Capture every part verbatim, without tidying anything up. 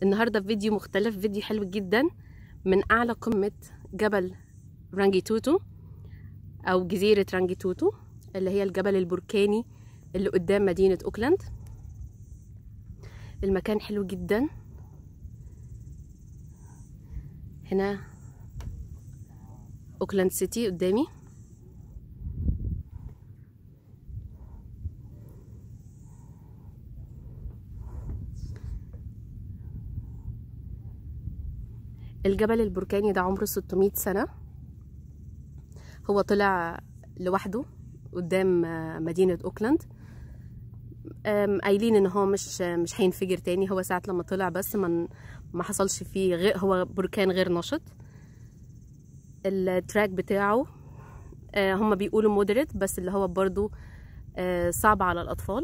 النهارده في فيديو مختلف، فيديو حلو جدا من اعلى قمة جبل رانجيتوتو او جزيرة رانجيتوتو اللي هي الجبل البركاني اللي قدام مدينة اوكلاند. المكان حلو جدا. هنا اوكلاند سيتي قدامي. الجبل البركاني ده عمره ستمائة سنة. هو طلع لوحده قدام مدينة اوكلاند. قايلين ان هو مش مش هينفجر تاني. هو ساعة لما طلع بس ما ما حصلش فيه غير، هو بركان غير نشط. التراك بتاعه هم بيقولوا مودريت، بس اللي هو برضو صعب على الاطفال،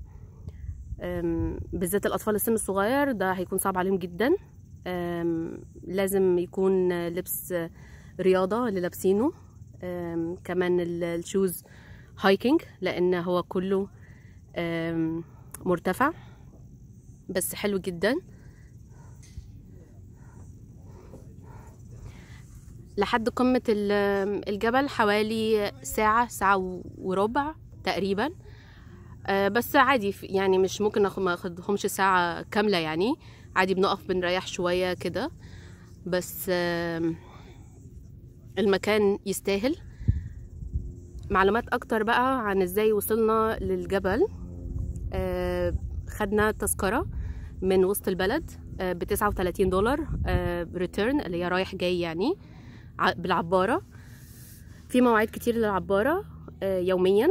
بالذات الاطفال السن الصغير ده هيكون صعب عليهم جدا. لازم يكون لبس رياضة اللي لابسينه، كمان الشوز هايكنج لان هو كله مرتفع، بس حلو جدا. لحد قمة الجبل حوالي ساعة ساعة وربع تقريبا، بس عادي يعني مش ممكن ما اخدهمش ساعة كاملة، يعني عادي بنقف بنريح شوية كده. بس المكان يستاهل. معلومات اكتر بقى عن ازاي وصلنا للجبل. خدنا تذكرة من وسط البلد ب تسعة وثلاثين دولار ريتيرن اللي هي رايح جاي، يعني بالعبارة. في مواعيد كتير للعبارة يوميا.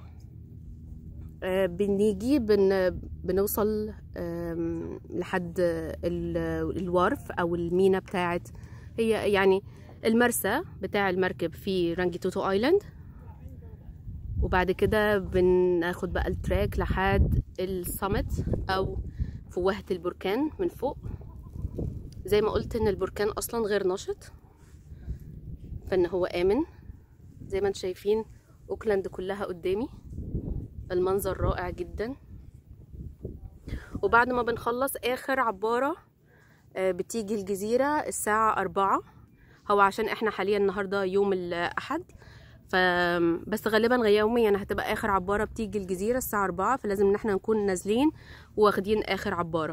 بنيجي بن بنوصل لحد الوارف او المينا بتاعت، هي يعني المرسى بتاع المركب في رانجيتوتو ايلاند. وبعد كده بناخد بقى التراك لحد السمت او فوهة البركان من فوق. زي ما قلت ان البركان اصلا غير نشط، فان هو امن. زي ما انتم شايفين اوكلاند كلها قدامي، المنظر رائع جدا. وبعد ما بنخلص اخر عبارة بتيجي الجزيرة الساعة أربعة. هو عشان احنا حاليا النهاردة يوم الاحد، فبس غالبا يوميا هتبقى اخر عبارة بتيجي الجزيرة الساعة أربعة، فلازم ان احنا نكون نازلين واخدين اخر عبارة.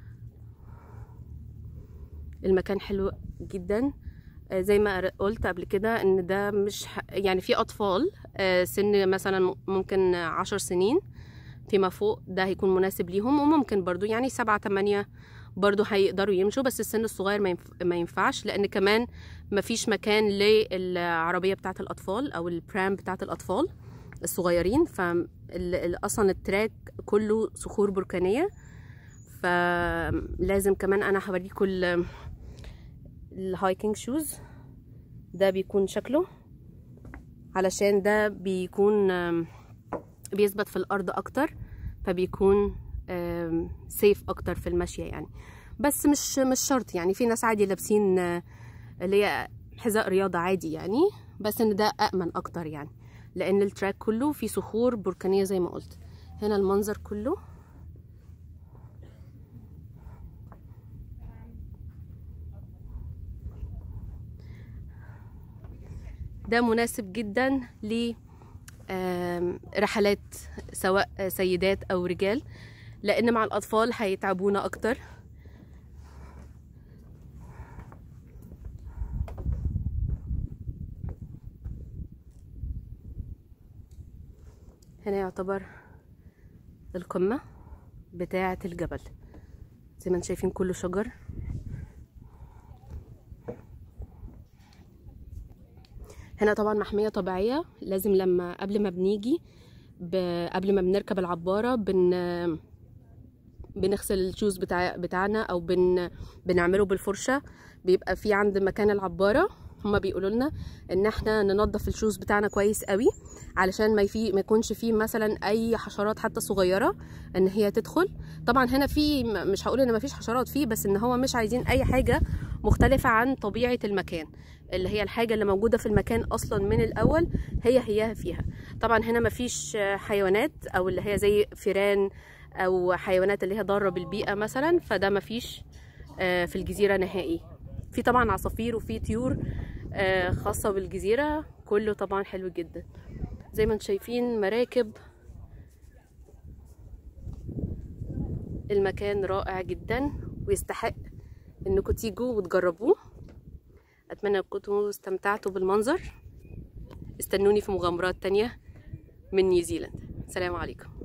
المكان حلو جدا. زي ما قلت قبل كده ان ده مش يعني في اطفال سن مثلا ممكن عشر سنين فيما فوق، ده هيكون مناسب ليهم. وممكن برضو يعني سبعة تمانية برضو هيقدروا يمشوا، بس السن الصغير ما ينفعش، لان كمان ما فيش مكان للعربية بتاعة الاطفال او البرام بتاعة الاطفال الصغيرين. فاصلا التراك كله صخور بركانية، فلازم كمان انا هوريكم الهايكنج شوز. ده بيكون شكله علشان ده بيكون بيثبت في الارض اكتر، فبيكون سيف اكتر في المشي يعني. بس مش مش شرط، يعني في ناس عادي لابسين اللي هي حذاء رياضة عادي يعني، بس ان ده امن اكتر يعني، لان التراك كله فيه صخور بركانية زي ما قلت. هنا المنظر كله ده مناسب جدا لرحلات سواء سيدات او رجال، لان مع الاطفال هيتعبونا اكتر. هنا يعتبر القمة بتاعة الجبل. زي ما انتم شايفين كله شجر. هنا طبعا محمية طبيعية. لازم لما قبل ما بنيجي ب... قبل ما بنركب العبارة بن بنغسل الشوز بتاع... بتاعنا او بن... بنعمله بالفرشة. بيبقى في عند مكان العبارة هما بيقولوا لنا ان احنا ننظف الشوز بتاعنا كويس قوي، علشان ما في ما يكونش فيه مثلا اي حشرات حتى صغيره ان هي تدخل. طبعا هنا في، مش هقول ان ما فيش حشرات فيه، بس ان هو مش عايزين اي حاجه مختلفه عن طبيعه المكان، اللي هي الحاجه اللي موجوده في المكان اصلا من الاول هي هي فيها. طبعا هنا ما فيش حيوانات او اللي هي زي فيران او حيوانات اللي هي ضاره بالبيئه مثلا، فده ما فيش في الجزيرة نهائي. في طبعا عصافير وفي طيور خاصة بالجزيرة، كله طبعا حلو جدا. زي ما انتم شايفين مراكب، المكان رائع جدا ويستحق انكم تيجوا وتجربوه. اتمنى انكم تكونوا استمتعتوا بالمنظر. استنوني في مغامرات تانية من نيوزيلاند. سلام عليكم.